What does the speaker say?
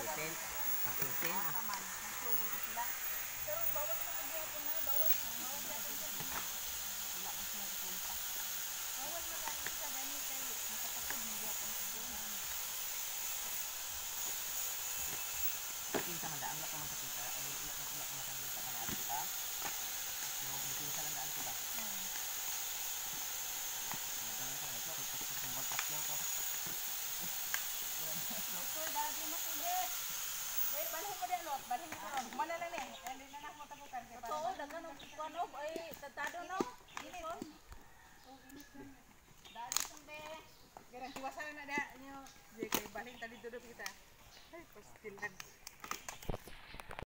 Pag-utin. Pag-utin. Kaman, nagsubo ko sila. Pero bawat na pag-iapon na, bawat na. Bawat na pag-iapon. Wala na sila ipunta. Bawal na kanin sa gani kayo. Nakapasod na iapon sa doon. Pinsa man daan. Wala ka man sa pinsa. Ay, wala ka man sa pinsa. Manaan kita. Yung pinsa lang daan kita. Nagdaan sa ito. Kumbag takyaw to. Doktor, dati mo sige. Wait, balhin mo din, Lot. Balhin mo ron. Mana lang eh. Hindi na ako tabukan. Totoo, dagan ang kukanog. Ay, tatado no. Init. Dati sumbe. Garang tiwasan na da.